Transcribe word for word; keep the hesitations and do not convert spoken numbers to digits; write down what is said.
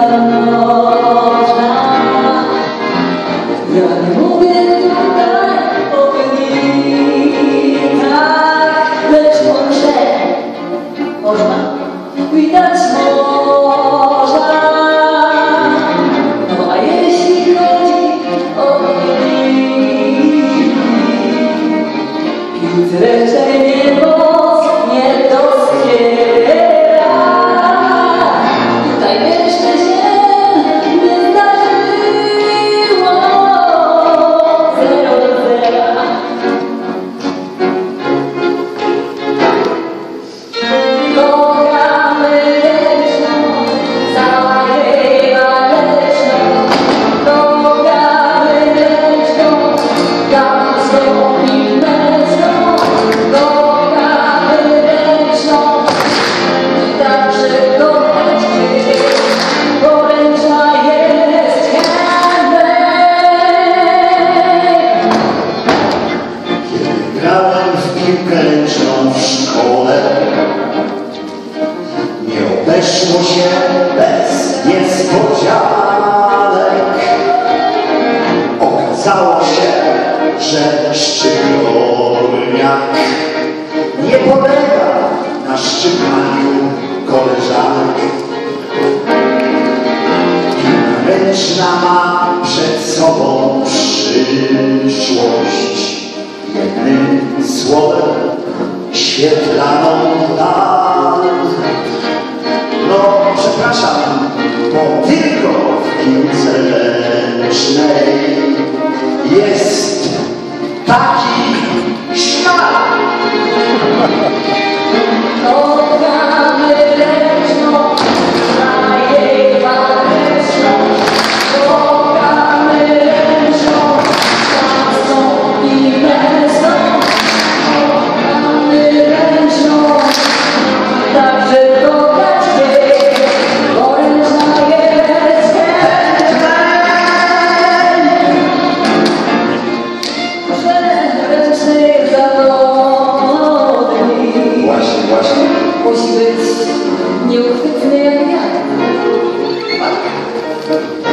Widać morza. No a jeśli chodzi o piłce ręcznej niebo nie doskiera. Tutaj jeszcze się nie zdarzyło zero do zera. W szkole nie obeszło się bez niespodzianek. Okazało się, że szczypiorniak nie polega na szczypaniu koleżanek. Ręczna ma przed sobą przyszłość. Jednym słowem świetlaną dal. No, przepraszam, bo tylko w piłce ręcznej jest taki śmiał. Kochamy ręczną, na jej waleczną. Kochamy ręczną, czasą i męską. Kochamy ręczną, także kochać jej, bo ręczna jest ręczny zawodnik. Właśnie, właśnie. Musi być nieuchwytny jak wiatr. Tak.